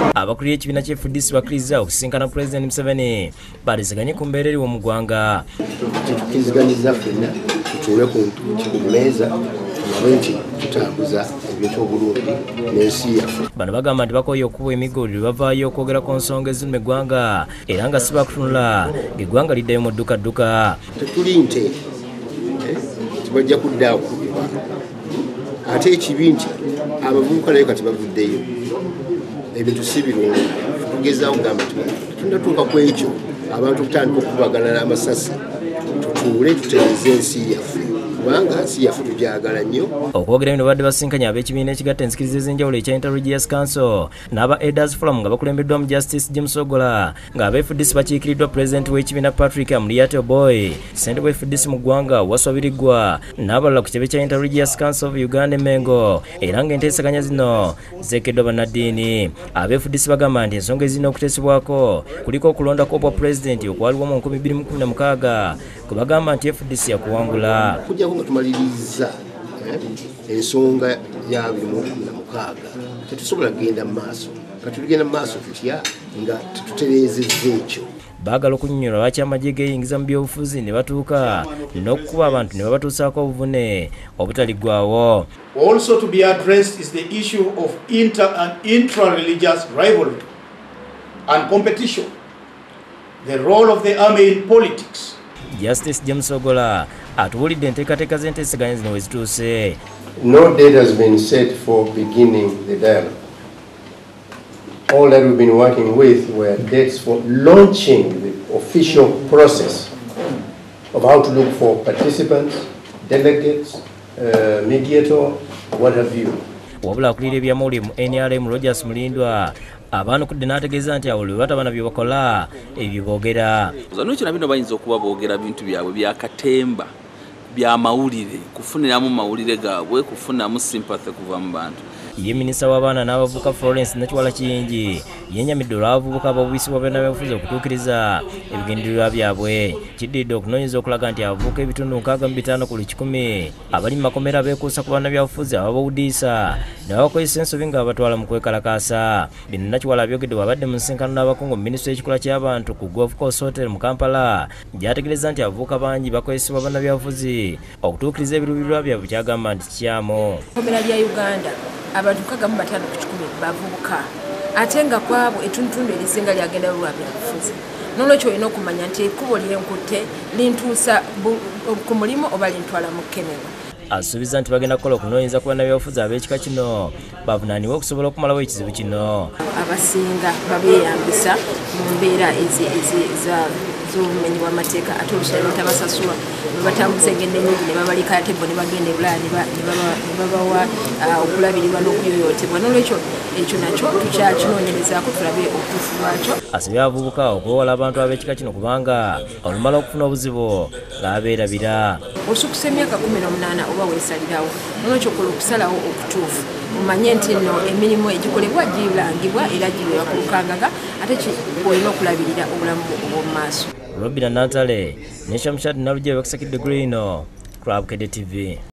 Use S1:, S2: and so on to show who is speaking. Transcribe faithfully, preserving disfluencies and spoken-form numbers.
S1: abakuriye ekibiina kya F D C bakkiriza okusisinkana President Museveni baaliziganye ku mbeera eriwo mu ggwanga.
S2: Tukiziganyiza ffenna tutuule ku mmeeza nti tutambuza ebintu obulungi n'ensi yaffe.
S1: Bano bagamba nti bakooye okuba emigolero bavaayo okwogera ku nsonga eziruma eggwanga era nga si bakutunula ng'eggwanga liddayo mu ddukadduka.
S2: Tetuli nte tibajja kuddaawo ate ekibi nti abavubuka naye kati bavuddeyo ebintu si birungi. Tugezaawo kugamba tunatuuka ku ekyo abantu okutandika okubagana n'amasasi tutuule tutereeze ensi yaffe kubanga ensi yaffe tugyagala nnyo.
S1: Okwogera bino badde basinkanye ab'ekibiina ekigatta enzikiriza ez'enjawulo ekya Inter-Religious Council n'aba Elders Forum nga bakulembeddwamu Justice James Ogola ng'aba F D C bakiikiriddwa Pulezidenti w'ekibiina Patrick Amuriat Oboy, ssente wa F D C mu ggwanga Waswabirigwa n'abalala ku kitebe kya Inter-Religious Council of Uganda Mengo era ng'enteesaganya zino zeekeddwa bannaddiini. Aba F D C bagamba nti ensonga ezirina okuteesebwako kuliko okulonda kw'obwa Pulezidenti okwaliwo mu nkumi bbiri mu kumi na mukaaga kwe bagamba nti F D C yakuwangula.
S2: Kujjako nga tumaliriza ensonga ya buli mu kumi na mukaaga tetusobola kugenda mu maaso nga tuligenda mu maaso tutya nga tutereezezza ekyo.
S1: Baagala okunnyonnyola lwaki amagye geeyingiza mu byobufuzi ne batuuka n'okukuba abantu ne babatuusaako obuvune obutaliggwaawo.
S3: Also to be addressed is the issue of inter and intra-religious rivalry and competition, the role of the army in politics.
S1: Justice James Ogola atuwulidde enteekateeka z'enteesaganya zino we zituuse.
S2: No date has been set for beginning the dialogue. All that we've been working with were dates for launching the official process of how to look for participants, delegates, uh, mediator, what have you.
S1: Wabula akulira ebyamawulire mu N R M Rogers Mulindwa abaanukudde n'ategeeza nti awo lwe batabana bye bakola ebyo boogera.
S4: N'ekyo bino bayinza okuba boogera bintu byabwe bya katemba bya mawulire kufuniramu mawulire gaabwe kufunamu sympathy kuva mu bantu.
S1: Ye minisita w'abaana n'abavubuka Florence Nakiwala Kiyingi yennyamidde olw'abavubuka ab'obuyisibwa b'ebyobufuzi okutuukiriza ebigendererwa byabwe. Kiddiridde okunoonyeza okulaga nti abavubuka ebitundu nkaaga mu bitaano ku buli kikumi abali mu makomera beekuusa ku bannabyabufuzi ababawudiisa ne babakozesa ensobi nga babatwala mu kwekalakaasa. Bino Nakiwala abyogedde bw'abadde mu nsisinkano n'abakungu mu minisitule y'ekikula ky'abantu ku Golf Coast Hotel mu Kampala gy'ategeereza nti abavubuka bangi bakozesebwa bannabyabufuzi okutuukiriza ebiruubirirwa byabwe ky'agamba nti kikyamu.
S5: Komera lya Uganda abantu kagamu bataano ku kikumi bavubuka ate nga kwabo etuntundu erisinga lyagenda lwa byabufuzi. N'olwekyo olina okumanya nti ekkubo lyenkutte lintuusa ku mulimu oba lintwala mu kkenero.
S1: Asuubiza nti bagenda kukola okunoonyeza ku bannabyabufuzi ab'ekika kino bavunaanibwe okusobola okumalawo ekizibu kino.
S5: Abasinga babeeyambisa mu mbeera z'obumenyi bw'amateeka ate olusaliro tabasasula batambuza engendo ennyingi ne babalika ate bo ne bagenda e Bulaya ne babawa okulabirirwa n'okuyoyootebwa. N'olwekyo ekyo nakyo tukyakinoonyerezaako tulabe obutuufu bwakyo.
S1: Asabye abavubuka okwewala abantu ab'ekika kino kubanga olumala okufuna obuzibu ng'abeerabira.
S5: Osukusa emyaka kumi n'omunaana oba weesalirawo n'olwekyo kola okusalawo okutuufu omanye nti nno emirimu egikolebwa girangibwa era gibeera ku lukangaga ate olina okulabirira obulamu obw'omu maaso.
S1: Robina Natale, Nesha Mshad Naluje Wakisakid Degree no, Crab K D T V.